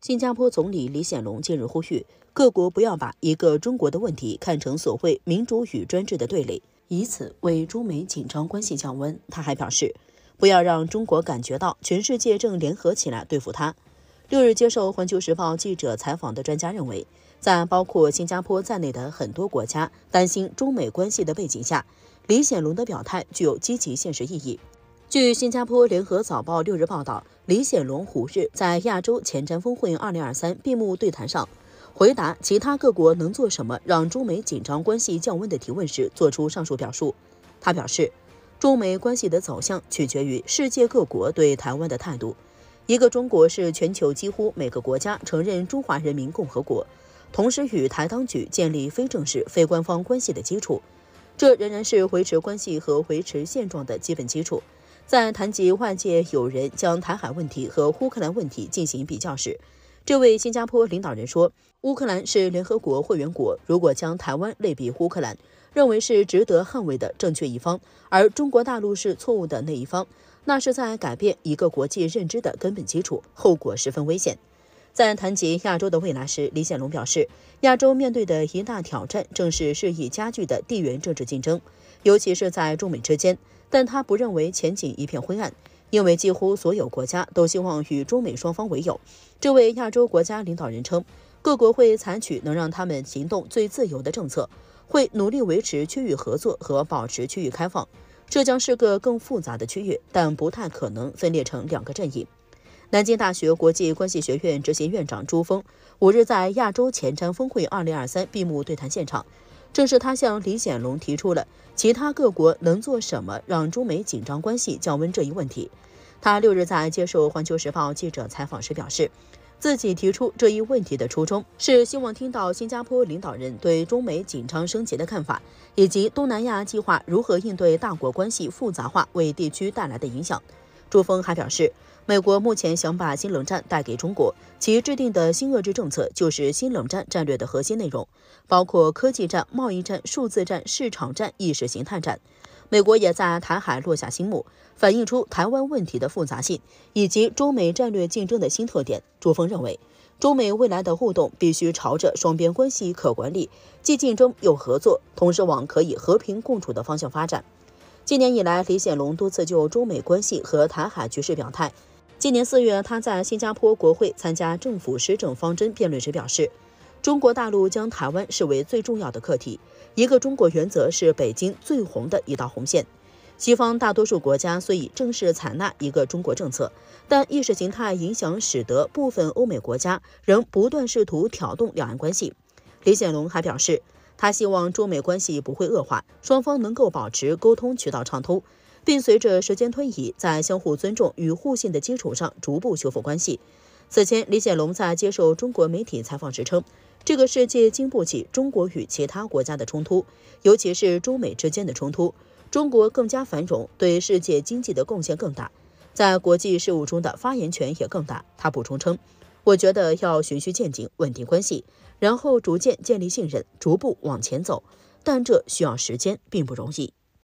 新加坡总理李显龙近日呼吁，各国不要把一个中国的问题看成所谓民主与专制的对垒，以此为中美紧张关系降温。他还表示，不要让中国感觉到全世界正联合起来对付它。6日接受环球时报记者采访的专家认为，在包括新加坡在内的很多国家担心中美关系的背景下，李显龙的表态具有积极现实意义。据新加坡联合早报6日报道，李显龙5日在亚洲前瞻峰会2023闭幕对谈上，回答其他各国能做什么让中美紧张关系降温的提问时，作出上述表述。他表示，中美关系的走向取决于世界各国对台湾的态度。一个中国是全球几乎每个国家承认中华人民共和国，同时与台当局建立非正式、非官方关系的基础。这仍然是维持关系和维持现状的基本基础。在谈及外界有人将台海问题和乌克兰问题进行比较时，这位新加坡领导人说，乌克兰是联合国会员国，如果将台湾类比乌克兰，认为是值得捍卫的正确一方，而中国大陆是错误的那一方，那是在改变一个国际认知的根本基础，后果十分危险。在谈及亚洲的未来时，李显龙表示，亚洲面对的一大挑战正是日益加剧的地缘政治竞争，尤其是在中美之间，但他不认为前景一片灰暗，因为几乎所有国家都希望与中美双方为友。这位亚洲国家领导人称，各国会采取能让他们行动最自由的政策，会努力维持区域合作和保持区域开放。这将是个更复杂的区域，但不太可能分裂成2个阵营。南京大学国际关系学院执行院长朱峰5日在亚洲前瞻峰会2023闭幕对谈现场，正是他向李显龙提出了其他各国能做什么让中美紧张关系降温这一问题。他6日在接受环球时报记者采访时表示，自己提出这一问题的初衷是希望听到新加坡领导人对中美紧张升级的看法，以及东南亚计划如何应对大国关系复杂化为地区带来的影响。朱峰还表示，美国目前想把新冷战带给中国，其制定的新遏制政策就是新冷战战略的核心内容，包括科技战、贸易战、数字战、市场战、意识形态战。美国也在台海落下新幕，反映出台湾问题的复杂性以及中美战略竞争的新特点。朱峰认为，中美未来的互动必须朝着双边关系可管理，既竞争又合作，同时往可以和平共处的方向发展。今年以来，李显龙多次就中美关系和台海局势表态。今年4月，他在新加坡国会参加政府施政方针辩论时表示，中国大陆将台湾视为最重要的课题，一个中国原则是北京最红的一道红线。西方大多数国家虽已正式采纳一个中国政策，但意识形态影响使得部分欧美国家仍不断试图挑动两岸关系。李显龙还表示，他希望中美关系不会恶化，双方能够保持沟通渠道畅通，并随着时间推移，在相互尊重与互信的基础上逐步修复关系。此前，李显龙在接受中国媒体采访时称，这个世界经不起中国与其他国家的冲突，尤其是中美之间的冲突。中国更加繁荣，对世界经济的贡献更大，在国际事务中的发言权也更大。他补充称，我觉得要循序渐进，稳定关系，然后逐渐建立信任，逐步往前走，但这需要时间，并不容易。